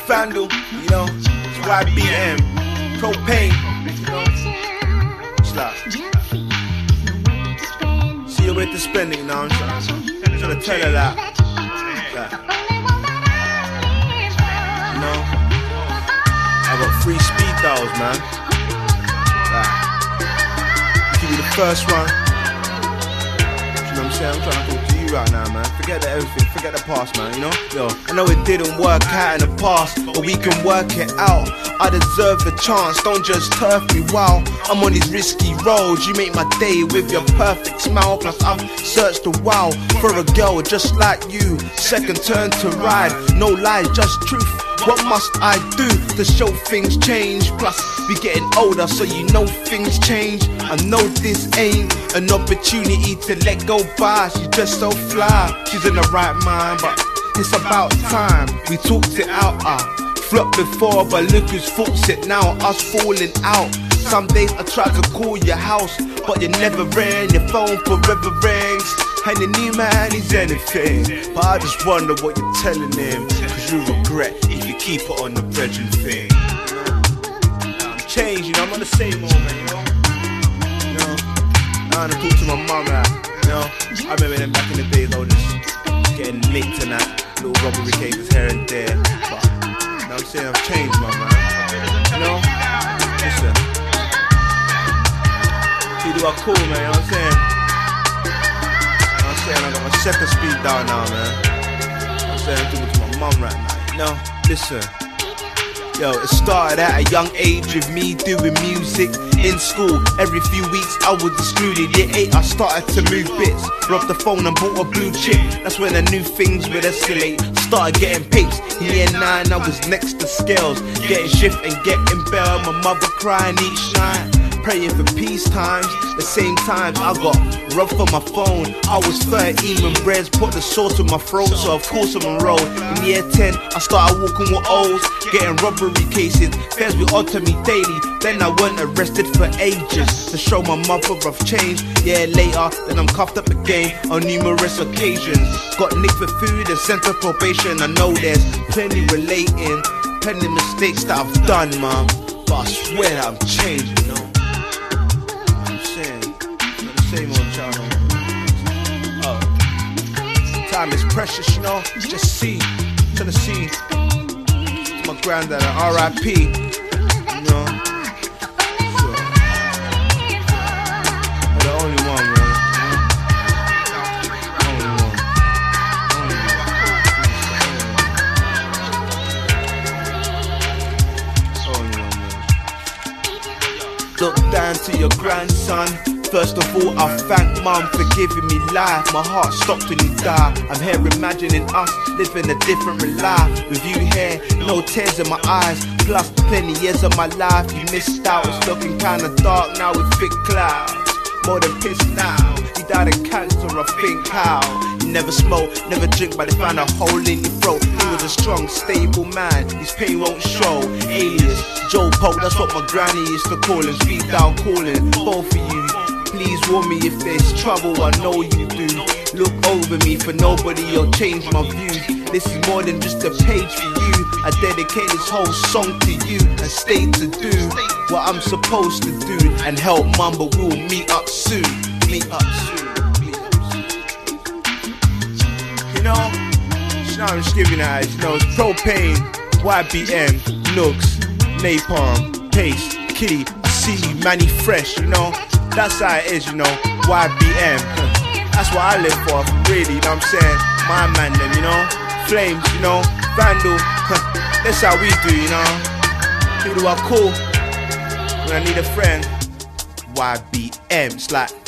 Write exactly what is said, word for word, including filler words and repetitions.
Vandal, you know, it's Y B M, Propane, you know, it's like, see your way to spending, you know, I'm trying, I'm trying to tell her that, that, you know, I got free speed dials, man, like, give you the first one, you know what I'm saying, I'm trying to talk to you right now, man. Forget the everything, forget the past, man, you know? Yo, I know it didn't work out in the past, but we can work it out. I deserve the chance, don't just turf me, wow. I'm on these risky roads, you make my day with your perfect smile. Plus I've searched the wow for a girl just like you. Second turn to ride, no lies, just truth. What must I do to show things change? Plus we getting older, so you know things change. I know this ain't an opportunity to let go by. She's just so fly, she's in the right mind, but it's about time we talked it out. I flopped before, but look who's fought it now. Us falling out. Some days I try to call your house, but you never ring. Your phone forever rings, and the new man is anything. But I just wonder what you're telling him, cause you regret if you keep it on the brethren thing. I'm changed, you know, I'm not the same old man, you know. You know, I wanna talk to my mum, like, you know. I remember them back in the days, I was just getting linked to that, little robbery cases here and there. But, you know what I'm saying, I've changed, my man. You know, listen. See, do I cool, man, you know what I'm saying? You know what I'm saying, I got my second speed down now, man. You know what I'm saying, I'm talking to my mum right now, you know? Listen. Yo, it started at a young age with me doing music in school. Every few weeks I was excluded. Year eight I started to move bits, dropped the phone and bought a blue chip. That's when I knew things would escalate. Started getting papes. In year nine I was next to scales, getting shift and getting bail. My mother crying each night, praying for peace times. The same times I got robbed for my phone. I was thirteen when Brez put the sauce in my throat, so of course I'm enrolled. In year ten I started walking with O's, getting robbery cases. Feds be on to me daily, then I went arrested for ages to show my mother I've changed. Yeah, later, then I'm cuffed up again on numerous occasions. Got nicked for food and sent to probation. I know there's plenty relating, plenty mistakes that I've done, man, but I swear that I'm changing, you know. Same old child. Oh, time is precious, you know. Just see, trying to see my granddad, R I P. You know, so, I'm the only one, man. Only one. Only one. Only one, man. Look down to your grandson. First of all, I thank mum for giving me life. My heart stopped when you died. I'm here imagining us living a different life. With you here, no tears in my eyes. Plus plenty years of my life you missed out. It's looking kinda dark now with thick clouds. More than pissed now. He died of cancer, I think how. He never smoked, never drink, but they found a hole in your throat. He was a strong, stable man, his pain won't show. Alias, Joe Pope, that's what my granny used to call him. Speed down calling, both of you. Please warn me if there's trouble, I know you do. Look over me, for nobody will change my views. This is more than just a page for you. I dedicate this whole song to you and stay to do what I'm supposed to do and help mum, but we'll meet up soon. Meet up soon. You know, you know I'm just giving that, you know, it's Propane, Y B M, Nooks, Napalm, Paste, Kitty, I see you, Manny Fresh, you know. That's how it is, you know, Y B M. That's what I live for, really, you know what I'm saying? My man them, you know, Flames, you know, Vandal. That's how we do, you know. Who do I call when I need a friend? Y B M. It's like